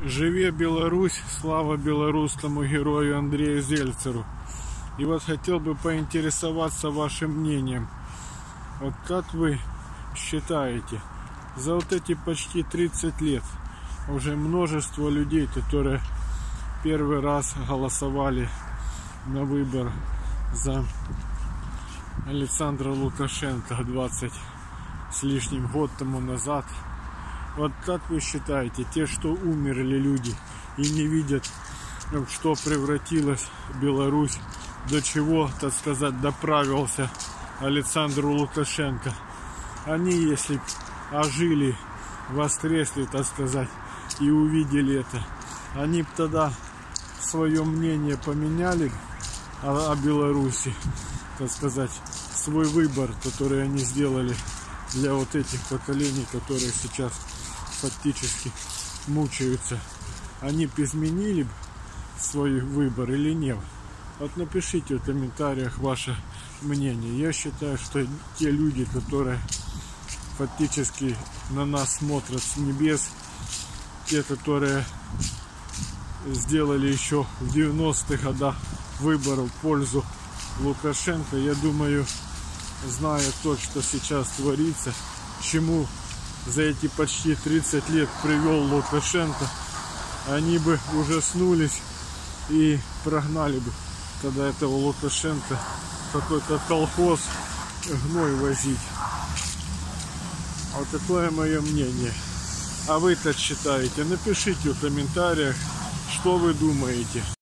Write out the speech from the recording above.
Живе Беларусь, слава белорусскому герою Андрею Зельцеру. И вот хотел бы поинтересоваться вашим мнением. Вот как вы считаете, за вот эти почти 30 лет уже множество людей, которые первый раз голосовали на выбор за Александра Лукашенко 20 с лишним год тому назад. Вот как вы считаете, те, что умерли люди и не видят, что превратилась Беларусь, до чего, так сказать, доправился Александр Лукашенко, они, если ожили, воскресли, так сказать, и увидели это, они бы тогда свое мнение поменяли о Беларуси, так сказать, свой выбор, который они сделали для вот этих поколений, которые сейчас фактически мучаются, они бы изменили свой выбор или нет? Вот напишите в комментариях ваше мнение. Я считаю, что те люди, которые фактически на нас смотрят с небес, те, которые сделали еще в 90-х годах выбор в пользу Лукашенко, я думаю, зная то, что сейчас творится, чему за эти почти 30 лет привел Лукашенко, они бы ужаснулись и прогнали бы тогда этого Лукашенко какой-то колхоз гной возить. Вот такое мое мнение. А вы как считаете? Напишите в комментариях, что вы думаете.